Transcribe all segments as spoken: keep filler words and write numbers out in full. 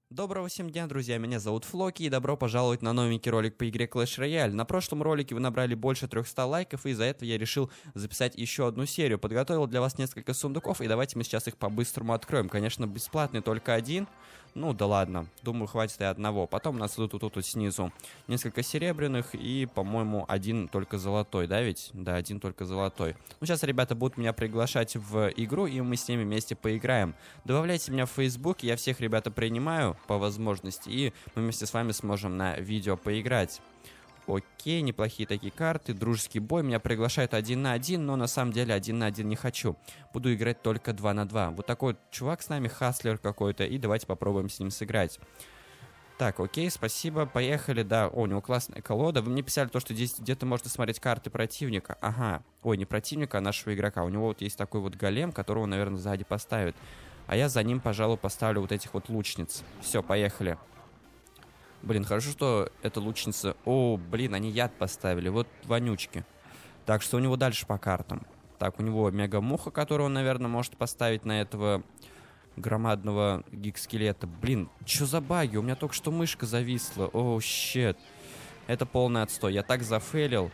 Доброго всем дня, друзья, меня зовут Флоки, и добро пожаловать на новенький ролик по игре Clash Royale. На прошлом ролике вы набрали больше трёхсот лайков, и из-за этого я решил записать еще одну серию. Подготовил для вас несколько сундуков, и давайте мы сейчас их по-быстрому откроем. Конечно, бесплатный только один, ну да ладно, думаю, хватит и одного. Потом у нас идут тут, тут снизу несколько серебряных и, по-моему, один только золотой, да ведь? Да, один только золотой. Ну, сейчас ребята будут меня приглашать в игру, и мы с ними вместе поиграем. Добавляйте меня в Facebook, я всех, ребята, принимаю по возможности, и мы вместе с вами сможем на видео поиграть. Окей, неплохие такие карты, дружеский бой, меня приглашают один на один, но на самом деле один на один не хочу. Буду играть только два на два. Вот такой вот чувак с нами, хаслер какой-то, и давайте попробуем с ним сыграть. Так, окей, спасибо, поехали, да, о, у него классная колода. Вы мне писали то, что здесь где-то можно смотреть карты противника. Ага, ой, не противника, а нашего игрока. У него вот есть такой вот голем, которого, наверное, сзади поставит. А я за ним, пожалуй, поставлю вот этих вот лучниц. Все, поехали. Блин, хорошо, что это лучница... О, блин, они яд поставили, вот вонючки. Так, что у него дальше по картам? Так, у него мега-муха, которую он, наверное, может поставить на этого громадного гиг-скелета. Блин, что за баги? У меня только что мышка зависла. О, щет. Это полный отстой. Я так зафейлил.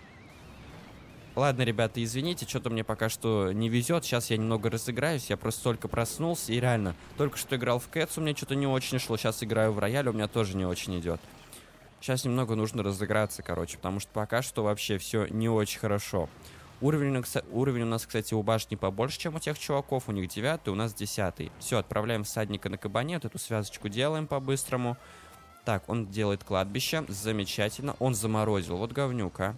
Ладно, ребята, извините, что-то мне пока что не везет. Сейчас я немного разыграюсь. Я просто только проснулся. И реально, только что играл в Кэтс, у меня что-то не очень шло. Сейчас играю в Рояль, у меня тоже не очень идет. Сейчас немного нужно разыграться, короче. Потому что пока что вообще все не очень хорошо. Уровень, уровень у нас, кстати, у башни побольше, чем у тех чуваков. У них девятый, у нас десятый. Все, отправляем всадника на кабане. Вот эту связочку делаем по-быстрому. Так, он делает кладбище. Замечательно. Он заморозил. Вот говнюк, а.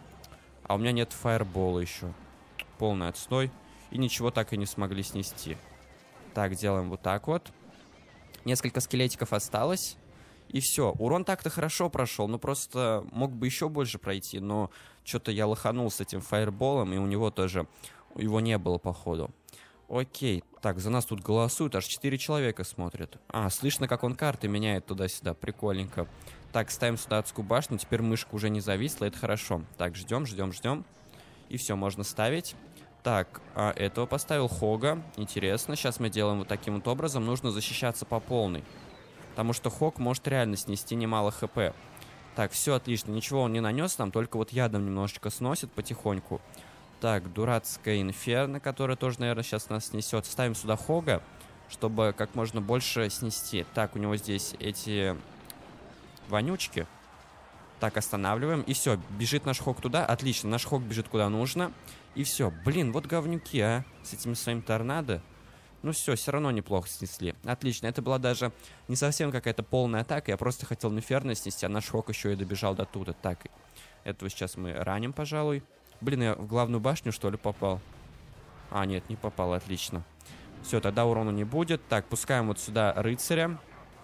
А у меня нет фаербола еще. Полный отстой. И ничего так и не смогли снести. Так, делаем вот так вот. Несколько скелетиков осталось. И все. Урон так-то хорошо прошел. Ну, просто мог бы еще больше пройти. Но что-то я лоханул с этим фаерболом. И у него тоже... Его не было, походу. Окей. Так, за нас тут голосуют. Аж четыре человека смотрят. А, слышно, как он карты меняет туда-сюда. Прикольненько. Так, ставим сюда адскую башню. Теперь мышка уже не зависла. Это хорошо. Так, ждем, ждем, ждем. И все, можно ставить. Так, а этого поставил Хога. Интересно. Сейчас мы делаем вот таким вот образом. Нужно защищаться по полной. Потому что Хог может реально снести немало хп. Так, все отлично. Ничего он не нанес нам. Только вот ядом немножечко сносит потихоньку. Так, дурацкая инферно, которая тоже, наверное, сейчас нас снесет. Ставим сюда Хога, чтобы как можно больше снести. Так, у него здесь эти... вонючки. Так, останавливаем. И все, бежит наш Хог туда. Отлично, наш Хог бежит куда нужно. И все. Блин, вот говнюки, а. С этим своим торнадо. Ну все, все равно неплохо снесли. Отлично, это была даже не совсем какая-то полная атака. Я просто хотел инферно снести, а наш Хог еще и добежал до туда. Так, этого сейчас мы раним, пожалуй. Блин, я в главную башню, что ли, попал? А, нет, не попал, отлично. Все, тогда урона не будет. Так, пускаем вот сюда рыцаря.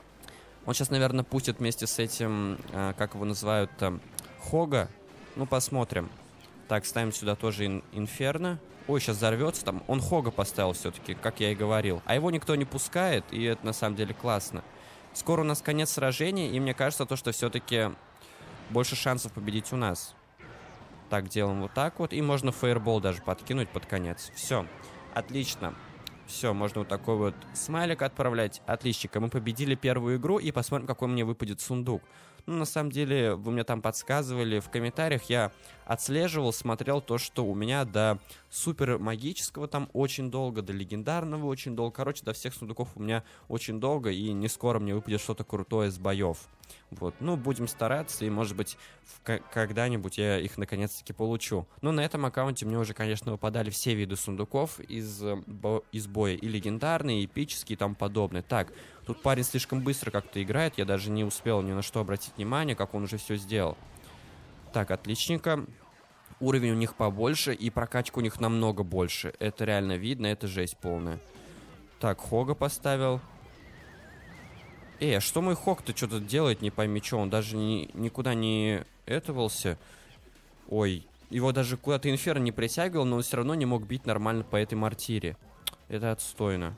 Он сейчас, наверное, пустит вместе с этим, э, как его называют-то, Хога. Ну, посмотрим. Так, ставим сюда тоже ин инферно. Ой, сейчас взорвется там. Он Хога поставил все-таки, как я и говорил. А его никто не пускает, и это на самом деле классно. Скоро у нас конец сражения, и мне кажется, то, что все-таки больше шансов победить у нас. Так, делаем вот так вот. И можно фаербол даже подкинуть под конец. Все, отлично. Все, можно вот такой вот смайлик отправлять. Отлично, мы победили первую игру. И посмотрим, какой мне выпадет сундук. Ну, на самом деле, вы мне там подсказывали в комментариях. Я отслеживал, смотрел то, что у меня до супер магического там очень долго, до легендарного очень долго. Короче, до всех сундуков у меня очень долго. И не скоро мне выпадет что-то крутое с боев. Вот, ну, будем стараться, и, может быть, когда-нибудь я их наконец-таки получу. Но на этом аккаунте мне уже, конечно, выпадали все виды сундуков из, бо из боя. И легендарные, и эпические, и тому подобное. Так, тут парень слишком быстро как-то играет, я даже не успел ни на что обратить внимание, как он уже все сделал. Так, отличненько. Уровень у них побольше, и прокачка у них намного больше. Это реально видно, это жесть полная. Так, Хога поставил. Эй, а что мой Хог-то что-то делает, не пойми что, он даже ни, никуда не этовался. Ой, его даже куда-то инферно не притягивал, но он все равно не мог бить нормально по этой мортире. Это отстойно.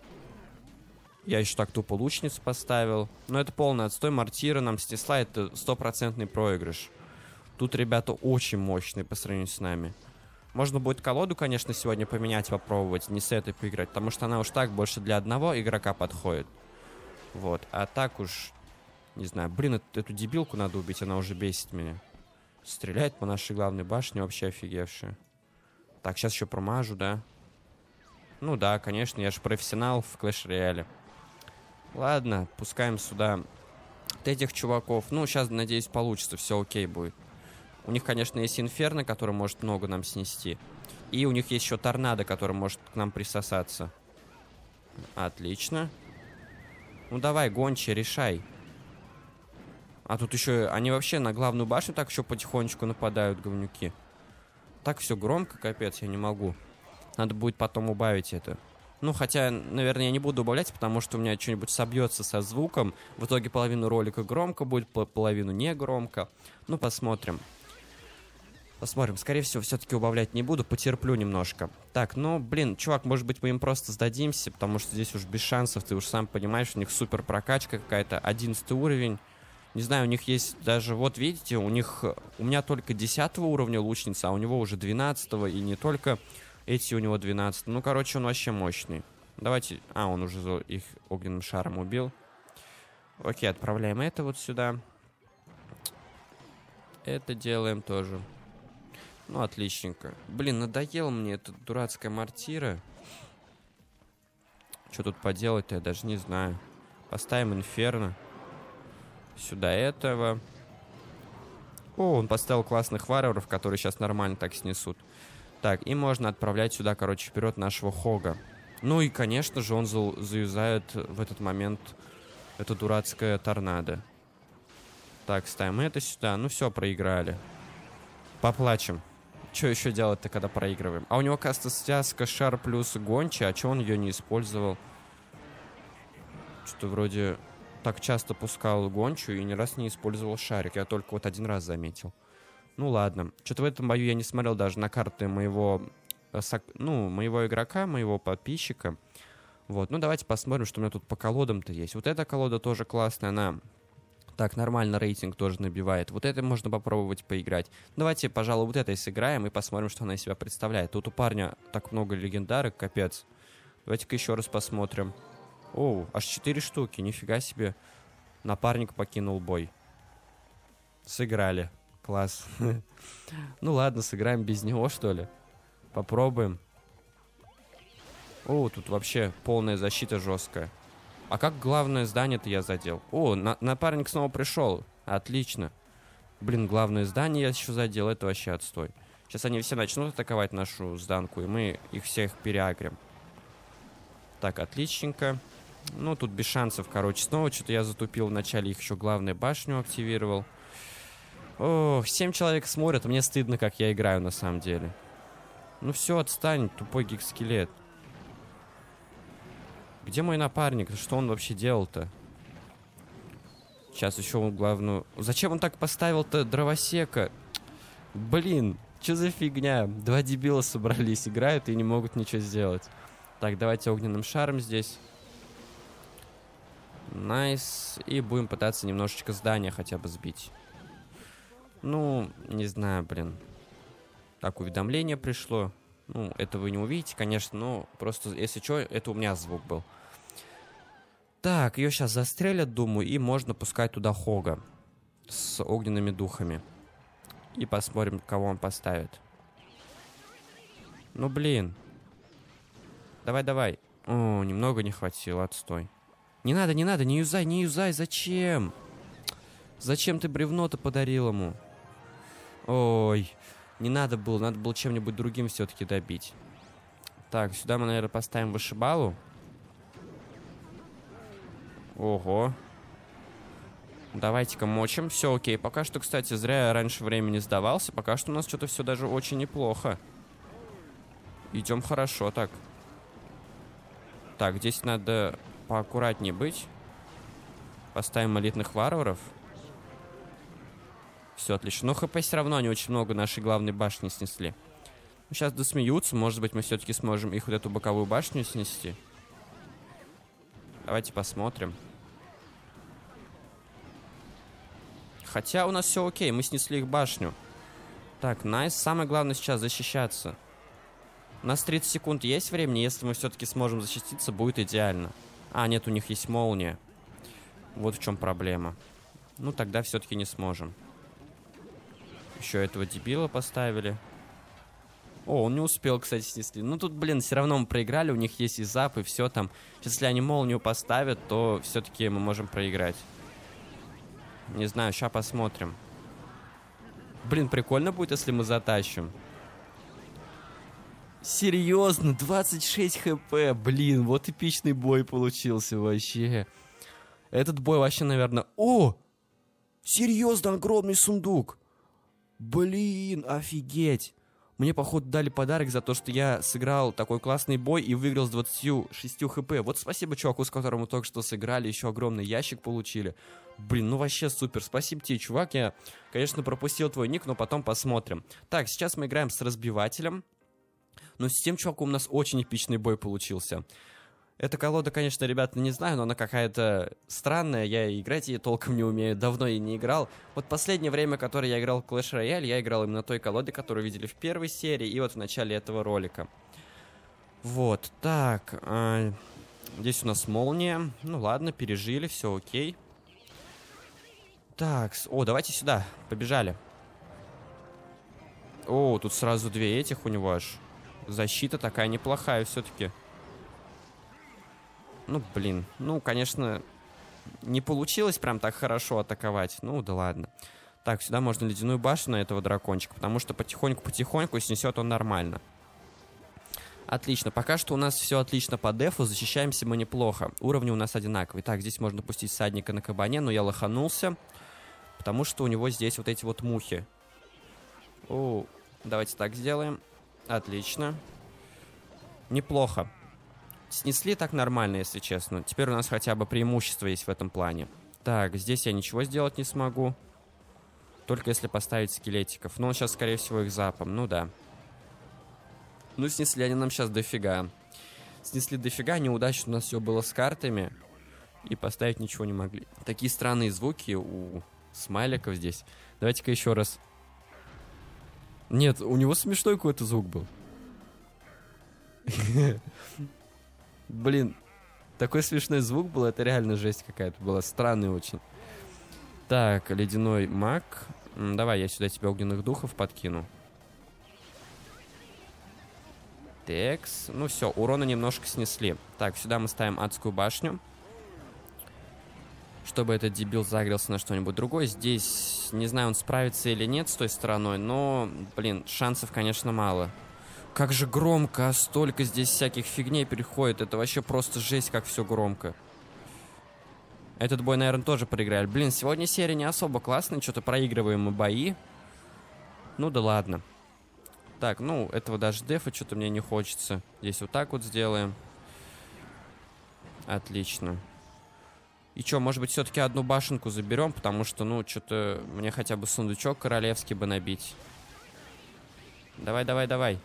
Я еще так тупо лучницу поставил. Но это полный отстой, мортира нам снесла, это стопроцентный проигрыш. Тут ребята очень мощные по сравнению с нами. Можно будет колоду, конечно, сегодня поменять, попробовать, не с этой поиграть, потому что она уж так больше для одного игрока подходит. Вот. А так уж, не знаю. Блин, эту, эту дебилку надо убить, она уже бесит меня. Стреляет по нашей главной башне, вообще офигевшая. Так, сейчас еще промажу, да? Ну да, конечно, я же профессионал в Clash Royale. Ладно, пускаем сюда вот этих чуваков. Ну, сейчас, надеюсь, получится, все окей будет. У них, конечно, есть Инферно, который может много нам снести. И у них есть еще Торнадо, который может к нам присосаться. Отлично. Ну давай, гончая, решай. А тут еще они вообще на главную башню так еще потихонечку нападают, говнюки. Так все громко, капец, я не могу. Надо будет потом убавить это. Ну, хотя, наверное, я не буду убавлять, потому что у меня что-нибудь собьется со звуком. В итоге половину ролика громко будет, половину не громко. Ну, посмотрим. Посмотрим. Скорее всего, все-таки убавлять не буду, потерплю немножко. Так, ну, блин, чувак, может быть, мы им просто сдадимся, потому что здесь уж без шансов, ты уж сам понимаешь, у них супер прокачка какая-то, одиннадцатый уровень. Не знаю, у них есть даже, вот видите, у них, у меня только десятого уровня лучница, а у него уже двенадцатого, и не только эти у него двенадцать. Ну, короче, он вообще мощный. Давайте, а, он уже их огненным шаром убил. Окей, отправляем это вот сюда. Это делаем тоже. Ну, отличненько. Блин, надоела мне эта дурацкая мортира. Что тут поделать-то, я даже не знаю. Поставим Инферно. Сюда этого. О, он поставил классных варваров, которые сейчас нормально так снесут. Так, и можно отправлять сюда, короче, вперед нашего Хога. Ну и, конечно же, он за заюзает в этот момент это дурацкое торнадо. Так, ставим это сюда. Ну все, проиграли. Поплачем. Что еще делать-то, когда проигрываем? А у него, кажется, связка шар плюс гонча. А что он ее не использовал? Что-то вроде так часто пускал гончу и ни раз не использовал шарик. Я только вот один раз заметил. Ну ладно. Что-то в этом бою я не смотрел даже на карты моего, ну, моего игрока, моего подписчика. Вот. Ну давайте посмотрим, что у меня тут по колодам-то есть. Вот эта колода тоже классная. Она так нормально рейтинг тоже набивает. Вот это можно попробовать поиграть. Давайте, пожалуй, вот этой сыграем и посмотрим, что она из себя представляет. Тут у парня так много легендарок, капец. Давайте-ка еще раз посмотрим. О, аж четыре штуки, нифига себе. Напарник покинул бой. Сыграли. Класс. Ну ладно, сыграем без него, что ли. Попробуем. О, тут вообще полная защита жесткая. А как главное здание-то я задел? О, на напарник снова пришел. Отлично. Блин, главное здание я еще задел. Это вообще отстой. Сейчас они все начнут атаковать нашу зданку, и мы их всех переагрим. Так, отличненько. Ну, тут без шансов, короче. Снова что-то я затупил. Вначале их еще главную башню активировал. Ох, семь человек смотрят. Мне стыдно, как я играю на самом деле. Ну все, отстань, тупой гиг-скелет. Где мой напарник? Что он вообще делал-то? Сейчас еще главную... Зачем он так поставил-то дровосека? Блин, что за фигня? Два дебила собрались, играют и не могут ничего сделать. Так, давайте огненным шаром здесь. Найс. И будем пытаться немножечко здания хотя бы сбить. Ну, не знаю, блин. Так, уведомление пришло. Ну, это вы не увидите, конечно, но просто, если что, это у меня звук был. Так, ее сейчас застрелят, думаю, и можно пускать туда Хога с огненными духами. И посмотрим, кого он поставит. Ну, блин. Давай, давай. О, немного не хватило, отстой. Не надо, не надо, не юзай, не юзай, зачем? Зачем ты бревно-то подарил ему? Ой, не надо было, надо было чем-нибудь другим все-таки добить. Так, сюда мы, наверное, поставим вышибалу. Ого. Давайте-ка мочим. Все окей. Пока что, кстати, зря я раньше времени сдавался. Пока что у нас что-то все даже очень неплохо. Идем хорошо так. Так, здесь надо поаккуратнее быть. Поставим элитных варваров. Все отлично. Но хп все равно они очень много нашей главной башни снесли. Ну, сейчас досмеются. Может быть, мы все-таки сможем их вот эту боковую башню снести. Давайте посмотрим. Хотя у нас все окей. Мы снесли их башню. Так, найс. Самое главное сейчас защищаться. У нас тридцать секунд есть времени. Если мы все-таки сможем защититься, будет идеально. А, нет, у них есть молния. Вот в чем проблема. Ну, тогда все-таки не сможем. Еще этого дебила поставили. О, он не успел, кстати, снесли. Ну, тут, блин, все равно мы проиграли. У них есть и зап, и все там. Если они молнию поставят, то все-таки мы можем проиграть. Не знаю, сейчас посмотрим. Блин, прикольно будет, если мы затащим. Серьезно, двадцать шесть хп. Блин, вот эпичный бой получился вообще. Этот бой вообще, наверное... О! Серьезно, огромный сундук. Блин, офигеть. Мне, походу, дали подарок за то, что я сыграл такой классный бой и выиграл с двадцатью шестью хп. Вот спасибо чуваку, с которым мы только что сыграли, еще огромный ящик получили. Блин, ну вообще супер. Спасибо тебе, чувак. Я, конечно, пропустил твой ник, но потом посмотрим. Так, сейчас мы играем с разбивателем. Но с тем чуваком у нас очень эпичный бой получился. Эта колода, конечно, ребята, не знаю, но она какая-то странная. Я играть ей толком не умею, давно и не играл. Вот последнее время, которое я играл в Clash Royale, я играл именно той колоде, которую видели в первой серии и вот в начале этого ролика. Вот, так. А, здесь у нас молния. Ну ладно, пережили, все окей. Так, о, давайте сюда, побежали. О, тут сразу две этих у него аж. Защита такая неплохая все-таки. Ну, блин. Ну, конечно, не получилось прям так хорошо атаковать. Ну, да ладно. Так, сюда можно ледяную башню на этого дракончика, потому что потихоньку-потихоньку снесет он нормально. Отлично. Пока что у нас все отлично по дефу. Защищаемся мы неплохо. Уровни у нас одинаковые. Так, здесь можно пустить всадника на кабане, но я лоханулся, потому что у него здесь вот эти вот мухи. О, давайте так сделаем. Отлично. Неплохо. Снесли так нормально, если честно. Теперь у нас хотя бы преимущество есть в этом плане. Так, здесь я ничего сделать не смогу. Только если поставить скелетиков. Но он сейчас, скорее всего, их запом. Ну да. Ну, снесли они нам сейчас дофига. Снесли дофига. Неудачно у нас все было с картами. И поставить ничего не могли. Такие странные звуки у смайликов здесь. Давайте-ка еще раз. Нет, у него смешной какой-то звук был. Блин, такой смешной звук был, это реально жесть какая-то была, странный очень. Так, ледяной маг. Давай, я сюда тебе огненных духов подкину. Текс. Ну все, урона немножко снесли. Так, сюда мы ставим адскую башню. Чтобы этот дебил загрелся на что-нибудь другое. Здесь, не знаю, он справится или нет с той стороной, но, блин, шансов, конечно, мало. Как же громко, а столько здесь всяких фигней переходит. Это вообще просто жесть, как все громко. Этот бой, наверное, тоже проиграли. Блин, сегодня серия не особо классная. Что-то проигрываем мы бои. Ну да ладно. Так, ну, этого даже дефа что-то мне не хочется. Здесь вот так вот сделаем. Отлично. И что, может быть, все-таки одну башенку заберем? Потому что, ну, что-то мне хотя бы сундучок королевский бы набить. Давай, давай, давай.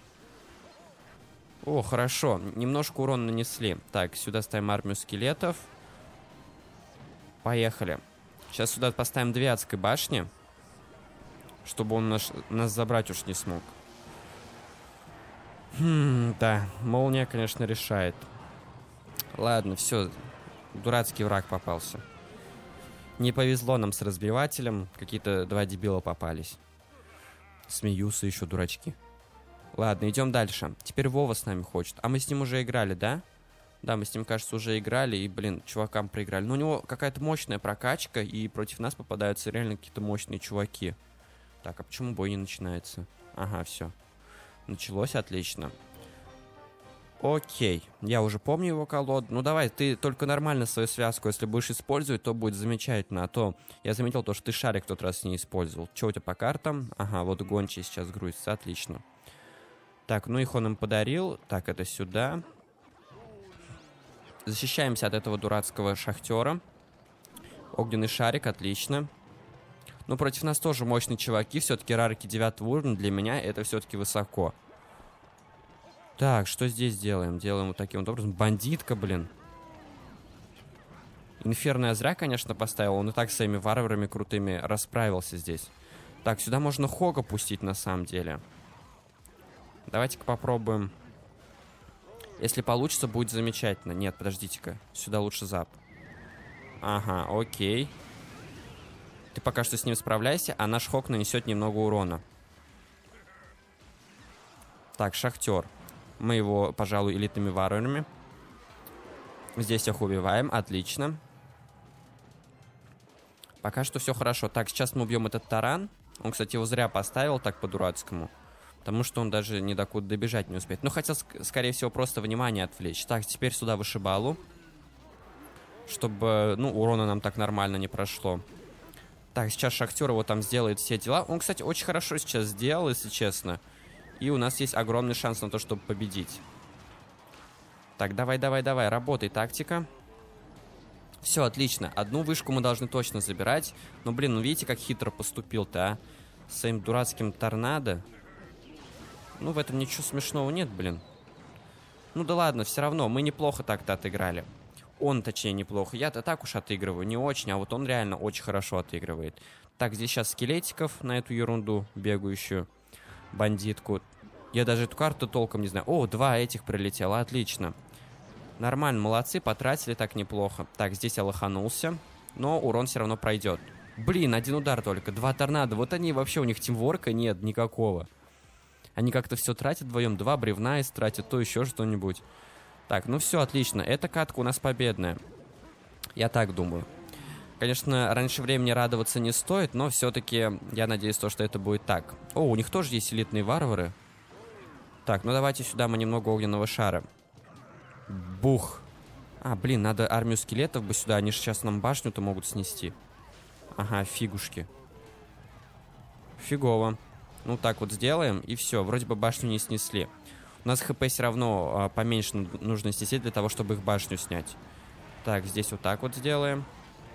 О, хорошо. Немножко урона нанесли. Так, сюда ставим армию скелетов. Поехали. Сейчас сюда поставим две адской башни. Чтобы он наш, нас забрать уж не смог. Хм, да, молния, конечно, решает. Ладно, все. Дурацкий враг попался. Не повезло нам с разбивателем. Какие-то два дебила попались. Смеются еще дурачки. Ладно, идем дальше. Теперь Вова с нами хочет. А мы с ним уже играли, да? Да, мы с ним, кажется, уже играли. И, блин, чувакам проиграли. Но у него какая-то мощная прокачка. И против нас попадаются реально какие-то мощные чуваки. Так, а почему бой не начинается? Ага, все. Началось, отлично. Окей. Я уже помню его колоду. Ну, давай, ты только нормально свою связку, если будешь использовать, то будет замечательно. А то я заметил то, что ты шарик в тот раз не использовал. Че у тебя по картам? Ага, вот гончий сейчас грузится. Отлично. Так, ну их он им подарил. Так, это сюда. Защищаемся от этого дурацкого шахтера. Огненный шарик, отлично. Ну, против нас тоже мощные чуваки. Все-таки рарки девятого уровня. Для меня это все-таки высоко. Так, что здесь делаем? Делаем вот таким вот образом. Бандитка, блин. Инферно я зря, конечно, поставил. Он и так своими варварами крутыми расправился здесь. Так, сюда можно Хога пустить на самом деле. Давайте-ка попробуем. Если получится, будет замечательно. Нет, подождите-ка. Сюда лучше зап. Ага, окей. Ты пока что с ним справляйся, а наш Хок нанесет немного урона. Так, Шахтер. Мы его, пожалуй, элитными варварами. Здесь их убиваем, отлично. Пока что все хорошо. Так, сейчас мы убьем этот таран. Он, кстати, его зря поставил так по-дурацкому. Потому что он даже ни докуда добежать не успеет. Ну, хотел, ск скорее всего, просто внимание отвлечь. Так, теперь сюда вышибалу. Чтобы, ну, урона нам так нормально не прошло. Так, сейчас Шахтер его там сделает все дела. Он, кстати, очень хорошо сейчас сделал, если честно. И у нас есть огромный шанс на то, чтобы победить. Так, давай, давай, давай, работай, тактика. Все, отлично. Одну вышку мы должны точно забирать. Но, блин, ну видите, как хитро поступил-то, а? С своим дурацким торнадо. Ну, в этом ничего смешного нет, блин. Ну да ладно, все равно, мы неплохо так-то отыграли. Он, точнее, неплохо. Я-то так уж отыгрываю, не очень, а вот он реально очень хорошо отыгрывает. Так, здесь сейчас скелетиков на эту ерунду бегающую. Бандитку. Я даже эту карту толком не знаю. О, два этих прилетело, отлично. Нормально, молодцы, потратили так неплохо. Так, здесь я лоханулся, но урон все равно пройдет. Блин, один удар только, два торнадо. Вот они вообще, у них тимворка нет никакого. Они как-то все тратят вдвоем, два бревна истратят, то еще что-нибудь. Так, ну все, отлично, эта катка у нас победная. Я так думаю. Конечно, раньше времени радоваться не стоит, но все-таки я надеюсь, то, что это будет так. О, у них тоже есть элитные варвары. Так, ну давайте сюда мы немного огненного шара. Бух. А, блин, надо армию скелетов бы сюда. Они же сейчас нам башню-то могут снести. Ага, фигушки. Фигово. Ну, так вот сделаем, и все. Вроде бы башню не снесли. У нас хп все равно а, поменьше нужно снести для того, чтобы их башню снять. Так, здесь вот так вот сделаем.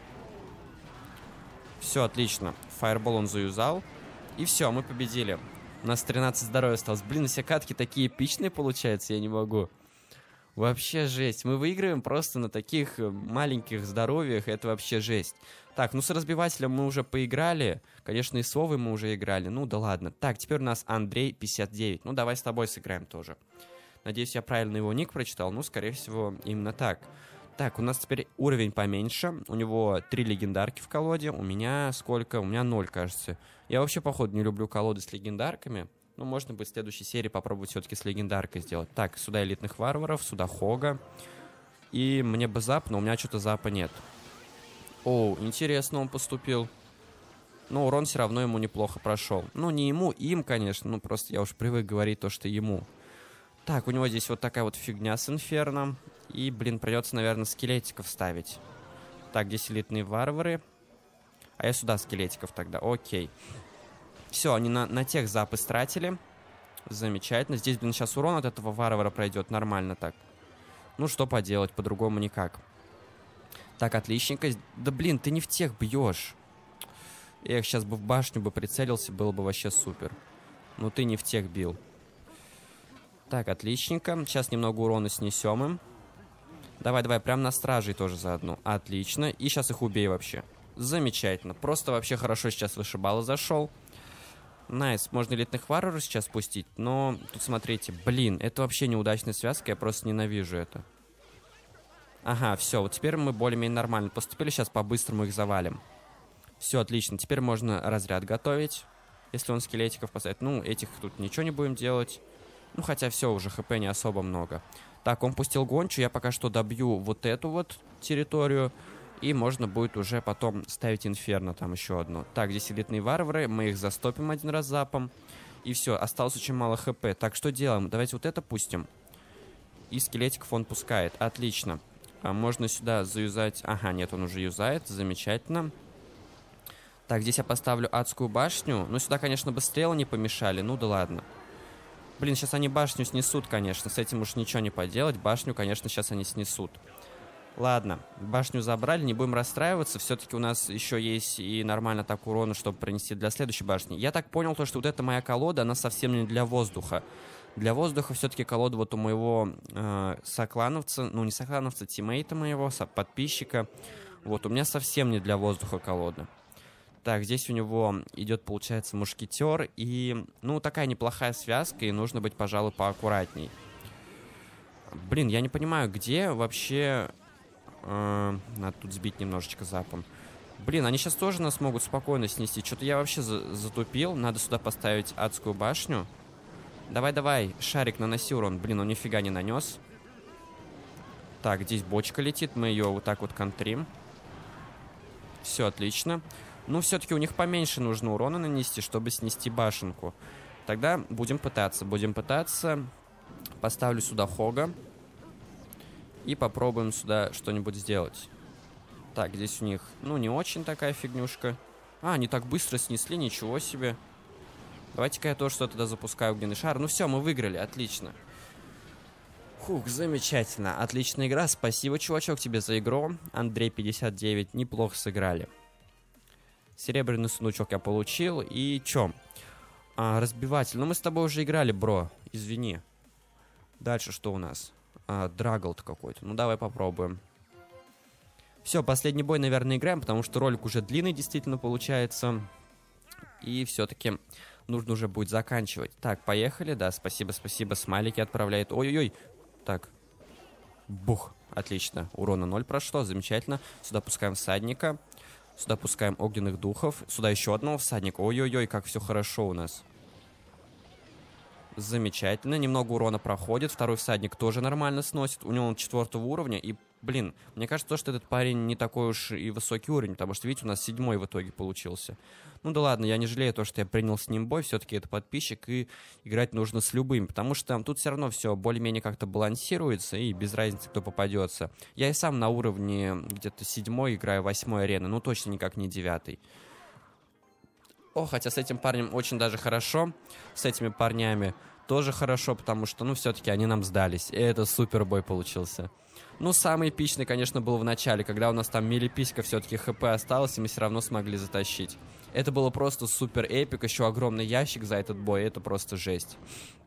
Все, отлично. Фаербол он заюзал. И все, мы победили. У нас тринадцать здоровья осталось. Блин, все катки такие эпичные получаются, я не могу. Вообще жесть. Мы выигрываем просто на таких маленьких здоровьях. Это вообще жесть. Так, ну с разбивателем мы уже поиграли. Конечно, и с Вовой мы уже играли. Ну да ладно. Так, теперь у нас Андрей пятьдесят девять. Ну давай с тобой сыграем тоже. Надеюсь, я правильно его ник прочитал. Ну, скорее всего, именно так. Так, у нас теперь уровень поменьше. У него три легендарки в колоде. У меня сколько? У меня ноль, кажется. Я вообще, походу, не люблю колоды с легендарками. Ну, можно будет в следующей серии попробовать все-таки с легендаркой сделать. Так, сюда элитных варваров, сюда Хога. И мне бы зап, но у меня что-то запа нет. О, интересно он поступил. Но урон все равно ему неплохо прошел. Ну, не ему, им, конечно. Ну, просто я уж привык говорить то, что ему. Так, у него здесь вот такая вот фигня с инферном. И, блин, придется, наверное, скелетиков ставить. Так, здесь элитные варвары. А я сюда скелетиков тогда. Окей. Все, они на, на тех запы стратили. Замечательно. Здесь, блин, сейчас урон от этого варвара пройдет. Нормально так. Ну, что поделать, по-другому никак. Так, отличненько. Да, блин, ты не в тех бьешь. Эх, сейчас бы в башню бы прицелился, было бы вообще супер. Но ты не в тех бил. Так, отличненько. Сейчас немного урона снесем им. Давай, давай, прям на стражей тоже заодно. Отлично. И сейчас их убей вообще. Замечательно. Просто вообще хорошо сейчас вышибало зашел. Найс, можно элитных варваров сейчас спустить, но тут смотрите, блин, это вообще неудачная связка, я просто ненавижу это. Ага, все, вот теперь мы более-менее нормально поступили, сейчас по-быстрому их завалим. Все, отлично, теперь можно разряд готовить, если он скелетиков поставит. Ну, этих тут ничего не будем делать. Ну, хотя все, уже хп не особо много. Так, он пустил гончу, я пока что добью вот эту вот территорию. И можно будет уже потом ставить инферно там еще одну. Так, здесь элитные варвары. Мы их застопим один раз запом. И все, осталось очень мало хп. Так, что делаем? Давайте вот это пустим. И скелетиков он пускает. Отлично. А можно сюда заюзать... Ага, нет, он уже юзает. Замечательно. Так, здесь я поставлю адскую башню. Ну, сюда, конечно, бы стрелы не помешали. Ну, да ладно. Блин, сейчас они башню снесут, конечно. С этим уж ничего не поделать. Башню, конечно, сейчас они снесут. Ладно, башню забрали, не будем расстраиваться. Все-таки у нас еще есть и нормально так урона, чтобы пронести для следующей башни. Я так понял, то, что вот эта моя колода, она совсем не для воздуха. Для воздуха все-таки колода вот у моего э, соклановца, ну не соклановца, тиммейта моего, подписчика. Вот, у меня совсем не для воздуха колода. Так, здесь у него идет, получается, мушкетер. И, ну, такая неплохая связка, и нужно быть, пожалуй, поаккуратней. Блин, я не понимаю, где вообще... Э, надо тут сбить немножечко запом. Блин, они сейчас тоже нас могут спокойно снести. Что-то я вообще за затупил. Надо сюда поставить адскую башню. Давай-давай, шарик, наноси урон. Блин, он нифига не нанес. Так, здесь бочка летит. Мы ее вот так вот контрим. Все, отлично. Ну, все-таки у них поменьше нужно урона нанести, чтобы снести башенку. Тогда будем пытаться. Будем пытаться. Поставлю сюда Хога. И попробуем сюда что-нибудь сделать. Так, здесь у них, ну, не очень такая фигнюшка. А, они так быстро снесли, ничего себе. Давайте-ка я тоже что-то тогда запускаю огненный шар. Ну все, мы выиграли, отлично. Хух, замечательно. Отличная игра. Спасибо, чувачок, тебе за игру. Андрей пятьдесят девять, неплохо сыграли. Серебряный сундучок я получил. И чё? А, разбиватель. Ну, мы с тобой уже играли, бро. Извини. Дальше что у нас? А, Драголд какой-то. Ну, давай попробуем. Все, последний бой, наверное, играем, потому что ролик уже длинный действительно получается. И все-таки нужно уже будет заканчивать. Так, поехали. Да, спасибо, спасибо. Смайлики отправляет. Ой-ой-ой. Так. Бух. Отлично. Урона ноль прошло. Замечательно. Сюда пускаем всадника. Сюда пускаем огненных духов. Сюда еще одного всадника. Ой-ой-ой, как все хорошо у нас. Замечательно. Немного урона проходит. Второй всадник тоже нормально сносит. У него он четвертого уровня. И, блин, мне кажется, то, что этот парень не такой уж и высокий уровень. Потому что, видите, у нас седьмой в итоге получился. Ну да ладно, я не жалею то, что я принял с ним бой. Все-таки это подписчик. И играть нужно с любым. Потому что тут все равно все более-менее как-то балансируется. И без разницы, кто попадется. Я и сам на уровне где-то седьмой играю, восьмой арены. Ну точно никак не девятый. О, хотя с этим парнем очень даже хорошо. С этими парнями тоже хорошо, потому что, ну, все-таки они нам сдались. И это супер бой получился. Ну, самый эпичный, конечно, был в начале, когда у нас там милиписька все-таки хп осталось, и мы все равно смогли затащить. Это было просто супер эпик. Еще огромный ящик за этот бой. Это просто жесть.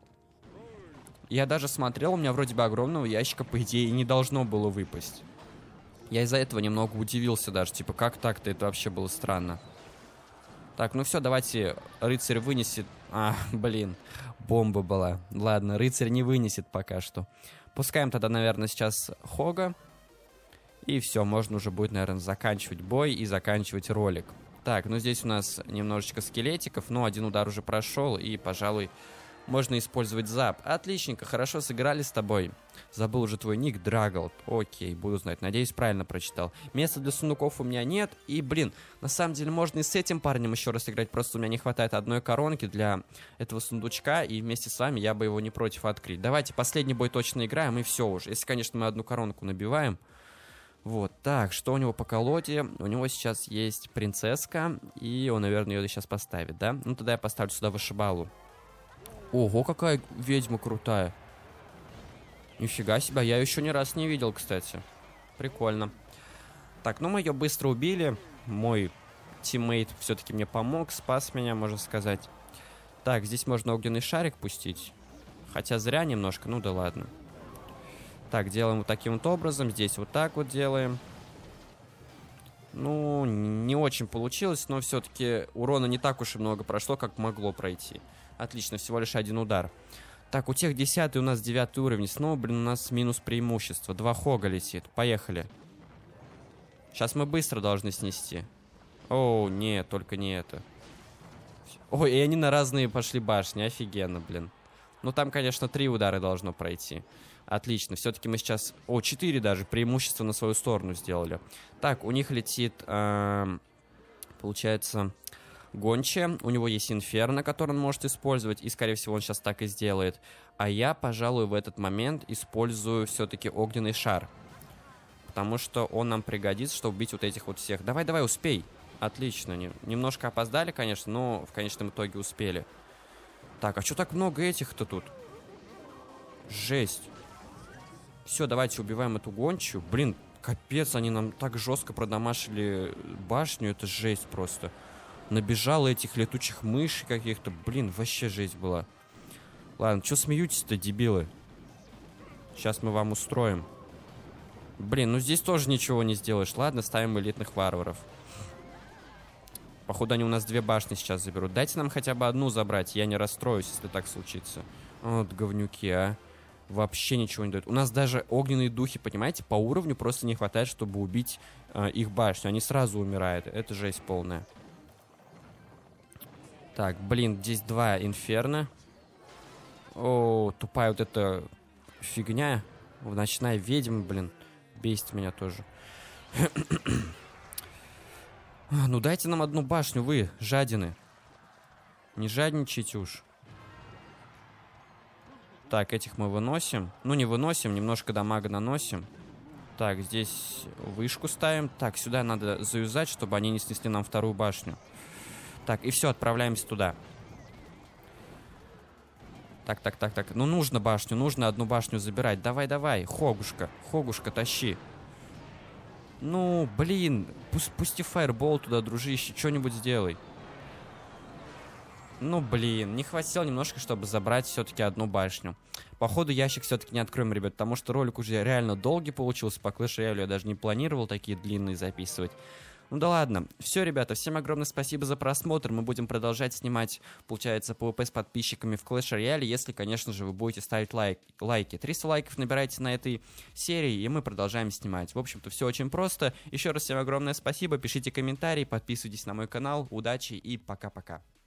Я даже смотрел, у меня вроде бы огромного ящика, по идее, и не должно было выпасть. Я из-за этого немного удивился даже. Типа, как так-то? Это вообще было странно. Так, ну все, давайте рыцарь вынесет... А, блин, бомба была. Ладно, рыцарь не вынесет пока что. Пускаем тогда, наверное, сейчас Хога. И все, можно уже будет, наверное, заканчивать бой и заканчивать ролик. Так, ну здесь у нас немножечко скелетиков, но один удар уже прошел, и, пожалуй, можно использовать зап. Отличненько, хорошо сыграли с тобой. Забыл уже твой ник, Драголд. Окей, буду знать. Надеюсь, правильно прочитал. Места для сундуков у меня нет. И, блин, на самом деле можно и с этим парнем еще раз играть. Просто у меня не хватает одной коронки для этого сундучка. И вместе с вами я бы его не против открыть. Давайте последний бой точно играем, и все уже. Если, конечно, мы одну коронку набиваем. Вот, так, что у него по колоде? У него сейчас есть принцесска. И он, наверное, ее сейчас поставит, да? Ну, тогда я поставлю сюда вышибалу. Ого, какая ведьма крутая. Нифига себе, я ее еще ни раз не видел, кстати. Прикольно. Так, ну мы ее быстро убили. Мой тиммейт все-таки мне помог, спас меня, можно сказать. Так, здесь можно огненный шарик пустить. Хотя зря немножко, ну да ладно. Так, делаем вот таким вот образом. Здесь вот так вот делаем. Ну, не очень получилось, но все-таки урона не так уж и много прошло, как могло пройти. Отлично, всего лишь один удар. Так, у тех десятый, у нас девятый уровень. Снова, блин, у нас минус преимущество. Два Хога летит. Поехали. Сейчас мы быстро должны снести. О, нет, только не это. Ой, и они на разные пошли башни. Офигенно, блин. Ну, там, конечно, три удара должно пройти. Отлично. Все-таки мы сейчас... О, четыре даже. Преимущество на свою сторону сделали. Так, у них летит... Э, получается... Гончая, у него есть инферно, который он может использовать, и, скорее всего, он сейчас так и сделает. А я, пожалуй, в этот момент использую все-таки огненный шар. Потому что он нам пригодится, чтобы убить вот этих вот всех. Давай, давай, успей. Отлично. Немножко опоздали, конечно, но в конечном итоге успели. Так, а что так много этих-то тут? Жесть. Все, давайте убиваем эту гончую. Блин, капец, они нам так жестко продамашили башню, это жесть просто. Набежало этих летучих мышей каких-то. Блин, вообще жесть была. Ладно, что смеетесь-то, дебилы? Сейчас мы вам устроим. Блин, ну здесь тоже ничего не сделаешь. Ладно, ставим элитных варваров. Походу, они у нас две башни сейчас заберут. Дайте нам хотя бы одну забрать. Я не расстроюсь, если так случится. Вот говнюки, а. вообще ничего не дает. У нас даже огненные духи, понимаете, по уровню просто не хватает, чтобы убить э, их башню. Они сразу умирают. Это жесть полная. Так, блин, здесь два инферно. О, тупая вот эта фигня. Ночная ведьма, блин. Бесит меня тоже. Ну дайте нам одну башню, вы, жадины. Не жадничайте уж. Так, этих мы выносим. Ну, не выносим, немножко дамага наносим. Так, здесь вышку ставим. Так, сюда надо заюзать, чтобы они не снесли нам вторую башню. Так, и все, отправляемся туда. Так, так, так, так. Ну, нужно башню, нужно одну башню забирать. Давай, давай, Хогушка, Хогушка, тащи. Ну, блин, пусть, пусти фаербол туда, дружище, что-нибудь сделай. Ну, блин, не хватило немножко, чтобы забрать все-таки одну башню. Походу, ящик все-таки не откроем, ребят, потому что ролик уже реально долгий получился. По Clash Royale я даже не планировал такие длинные записывать. Ну да ладно. Все, ребята, всем огромное спасибо за просмотр. Мы будем продолжать снимать, получается, PvP с подписчиками в Clash Royale, если, конечно же, вы будете ставить лайк, лайки. триста лайков набирайте на этой серии, и мы продолжаем снимать. В общем-то, все очень просто. Еще раз всем огромное спасибо. Пишите комментарии, подписывайтесь на мой канал. Удачи и пока-пока.